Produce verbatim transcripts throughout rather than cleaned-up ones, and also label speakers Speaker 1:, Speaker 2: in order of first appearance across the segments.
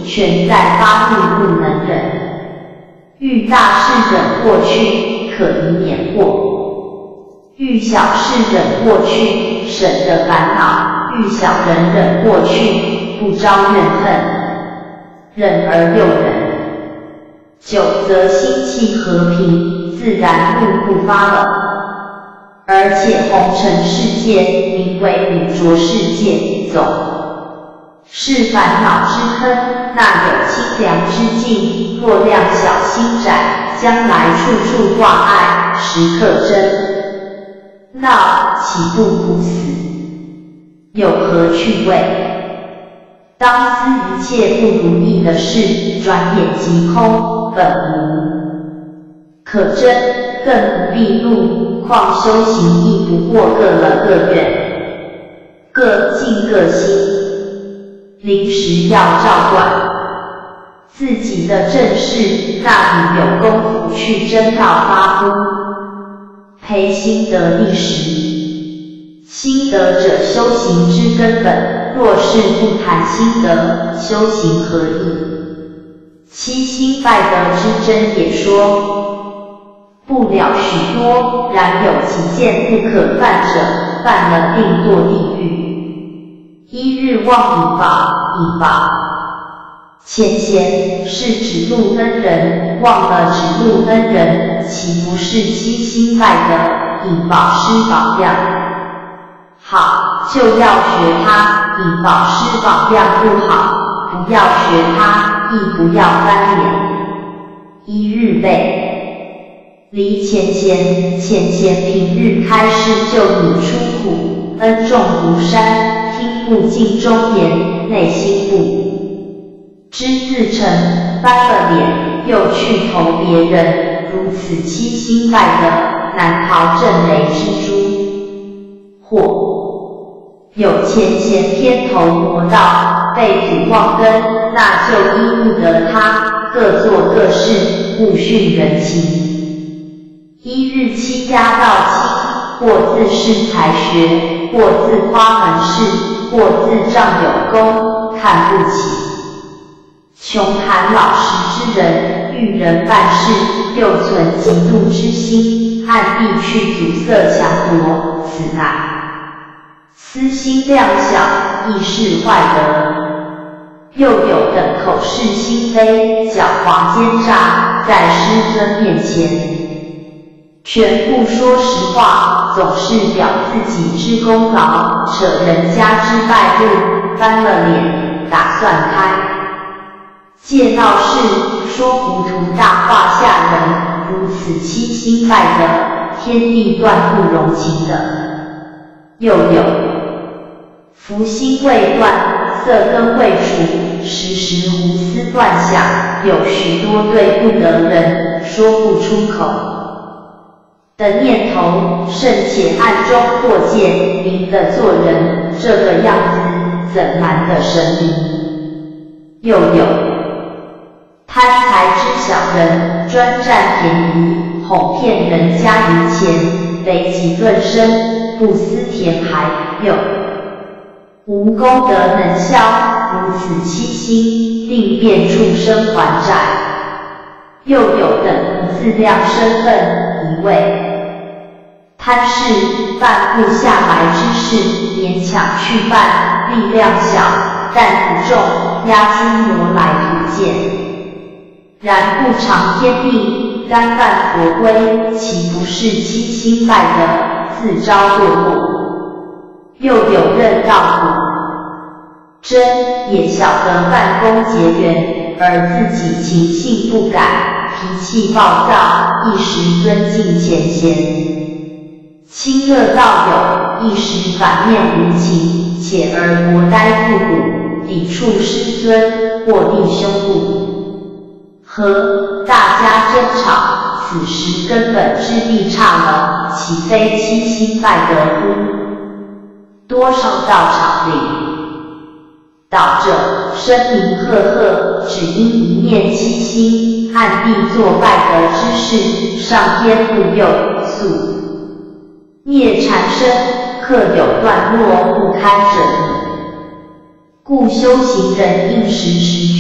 Speaker 1: 全在发怒不能忍。遇大事忍过去，可以免祸；遇小事忍过去，省得烦恼；遇小人忍过去，不招怨恨。忍而又忍，久则心气和平，自然怒不发了。而且红尘世界名为五浊世界，总是烦恼之坑，那有清凉之境，若量小心窄，将来处处挂碍，时刻争闹，岂不苦死？有何趣味？当思一切不如意的事，转眼即空，本无可争，更不必怒，况修行亦不过各了各愿，各尽各心，临时要照管自己的正事，那里有功夫去争道发乎？培心得力时，心得者修行之根本，若是不谈心得，修行何益？七心败德之真也说不了许多，然有几件不可犯者，犯了定堕地狱。一日忘以宝，以宝前贤是指路恩人，忘了指路恩人，岂不是七心败德？以宝师榜样，好就要学他；以宝师榜样不好，不要学他，亦不要翻脸。一日背离前贤，前贤平日开示救你出苦，恩重如山，听不尽忠言，内心不知自成，翻了脸又去投别人，如此七心败德，难逃震雷之诛。或有前贤偏头魔道，被祖忘根，那就依不得他，各做各事，勿训人情。一日欺压到亲，或自恃才学，或自夸门事，或自仗有功，看不起穷寒老实之人，遇人办事又存嫉妒之心，暗地去阻塞强夺，此乃私心量小，亦是坏德。又有等口是心非，狡猾奸诈，在师尊面前全不说实话，总是表自己之功劳，扯人家之败路，翻了脸，打算开借闹事，说糊涂大话吓人，如此七心败德，天地断不容情的。又有福心未断，色根未除，时时胡思乱想，有许多对不得人，说不出口的念头，甚且暗中过界，明的做人，这个样子怎瞒得神明？又有贪财之小人，专占便宜，哄骗人家银钱，累己论身，不思填海，又无功德能消，如此七心，定变畜生还债。又有等不自量身份，一味贪事，办不下来之事，勉强去办，力量小，担子重，押金挪来图见。然不尝天命，干犯佛规，岂不是七心败德，自招堕落？又有任道苦真，也晓得办公结缘，而自己情性不改，脾气暴躁，一时尊敬前贤，亲热道友，一时反面无情，且而国呆复古，抵触师尊，或弟兄故和大家争吵，此时根本之地差了，岂非七心败德乎？多少道场里导者声名赫赫，只因一念七心，暗地做败德之事，上天护佑，宿孽缠身，刻有段落不堪者矣。故修行人应时时具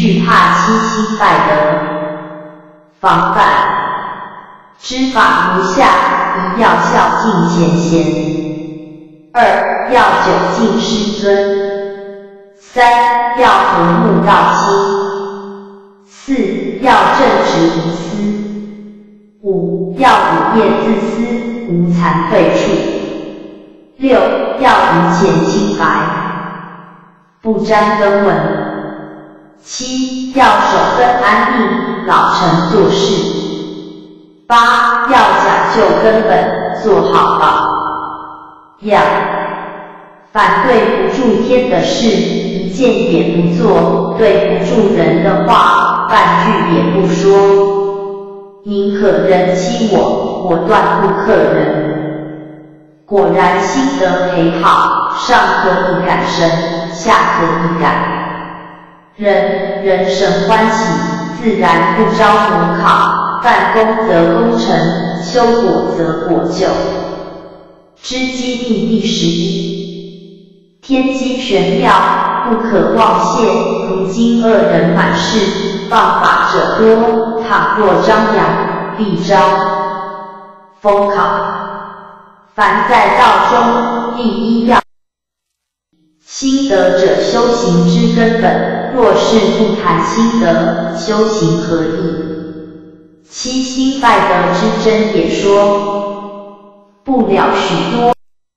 Speaker 1: 惧怕七心败德。防范知法如下：一要孝敬前贤，二要久敬师尊，三要和睦道亲，四要正直无私，五要午夜自私，无惭愧处，六要遗前清白，不沾根文，七要守根安定，老成做事，八要讲究根本，做好榜样。反对不住天的事，一件也不做；对不住人的话，半句也不说。宁可人欺我，我断不可人。果然心得很好，上可以感神，下可以感人，人神欢喜，自然不招魔考。犯功则功成，修果则果就。知机密第十一，天机玄妙，不可妄泄。如今恶人满室，谤法者多，倘若张扬，必招风考。凡在道中，第一要心得者修行之根本，若是不谈心得，修行何益？七心败德之真也说不了许多。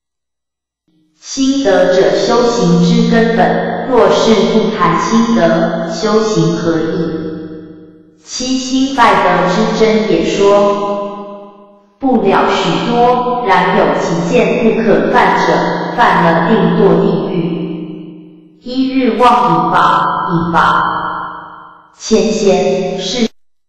Speaker 1: 心得者修行之根本，若是不谈心得，修行何益？七心败德之真也说不了许多，然有几件不可犯者，犯了定堕地狱。一日忘以宝，以宝前贤是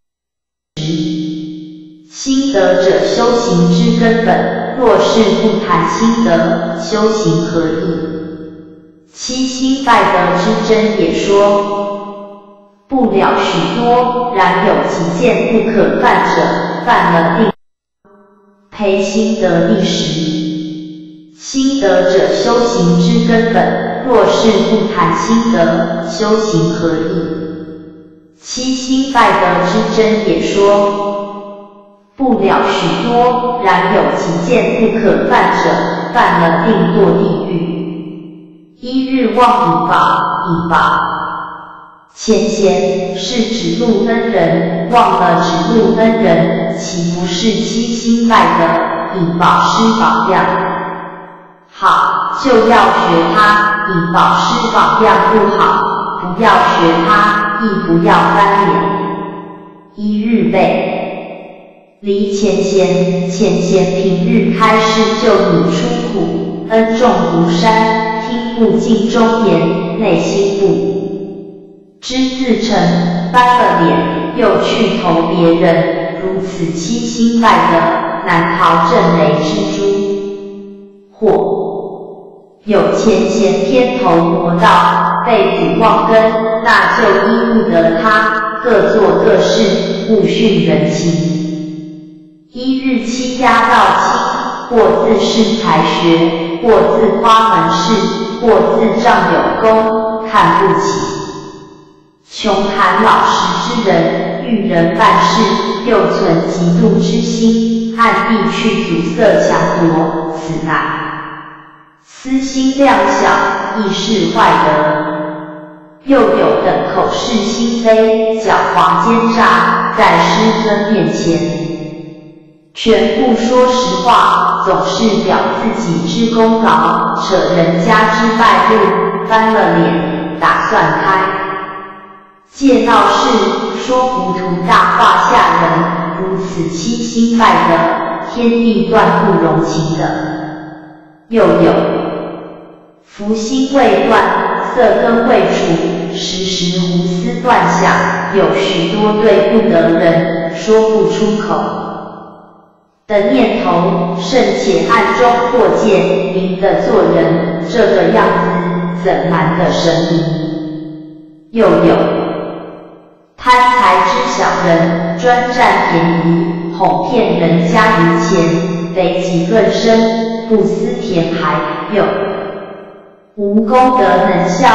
Speaker 1: 心得者修行之根本，若是不谈心得，修行何益？七心败德之真也说不了许多，然有几件不可犯者，犯了定培心得第十。心得者修行之根本，若是不谈心得，修行何益？七心败德之真也说不了许多，然有几件不可犯者，犯了定堕地狱。一日忘以宝，以宝前贤是指路恩人，忘了指路恩人，岂不是七心败德？以宝师榜样，好就要学他；以宝师榜样不好，不要学他，亦不要翻脸。一日背离前贤，前贤平日开示救你出苦，恩重如山，听不尽忠言，内心不知自成，翻了脸，又去投别人，如此七心败德，难逃震雷之诛。或有前贤偏投魔道，被子忘根，那就依不得他，各做各事，勿训人情。一日欺压道亲，或自恃才学，或自夸门事，或自仗有功，看不起穷寒老实之人，遇人办事又存嫉妒之心，暗地去阻塞强夺，此乃私心量小，亦是坏德。又有等口是心非，狡猾奸诈，在师尊面前全不说实话，总是表自己之功劳，扯人家之败路，翻了脸，打算开借闹事，说糊涂大话吓人，如此七心败德，天地断不容情的。又有福心未断，色根未除，时时胡思乱想，有许多对不得人，说不出口的念头，甚且暗中破戒，明的做人，这个样子怎瞒得神明？又有贪财之小人，专占便宜，哄骗人家银钱，非己论身，不思填海。又无功德能消，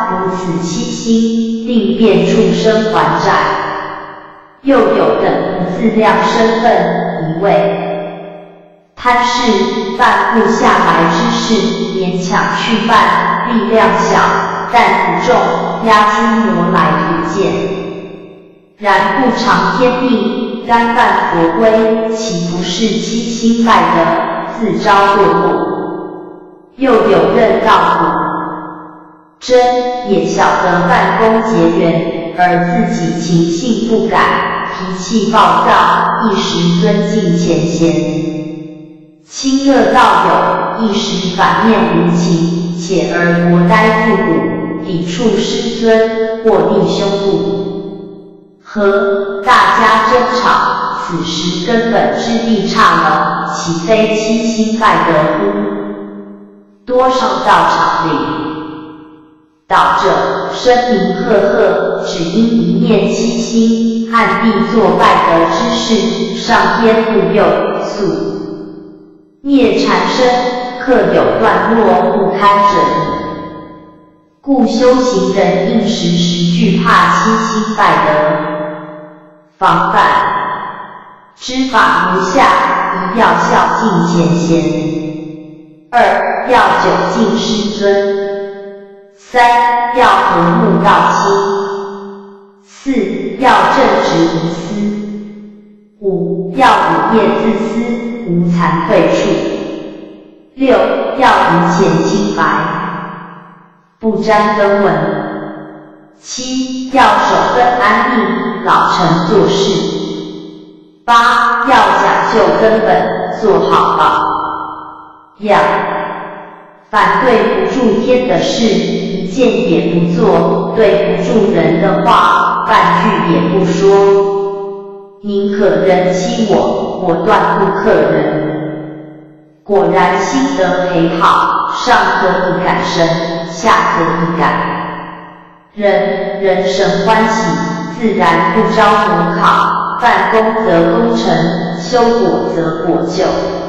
Speaker 1: 无此七星，定变畜生还债。又有等不自量身份，一位贪事犯不下来之事，勉强去办，力量小，担子重，压出魔来图见。然不尝天命，干犯佛规，岂不是七星败德，自招堕落？又有任道苦，真也晓得办公结缘，而自己情性不改，脾气暴躁，一时尊敬前贤。亲热道友，一时反面无情，且而国呆复古，抵触师尊，或弟兄故。和大家争吵，此时根本之地差了，岂非七星败德乎？多少道场里，导者声名赫赫，只因一念七星，暗地作败德之事，上天护佑，速灭缠身，克有段落不堪者矣。故修行人应时时惧怕七星败德，防范知法如下：一要孝敬前贤，二要久敬师尊，三要和睦道亲，四要正直无私，五要不业自私，无惭愧处，六要以前清白，不沾根纹，七要守分安定，老成做事，八要讲究根本，做好榜样。反对不住天的事，一件也不做；对不住人的话，半句也不说。宁可人欺我，我断不克人。果然心得培好，上可以感神，下可以感人，人神欢喜，自然不招魔考。犯功则功成，修果则果就。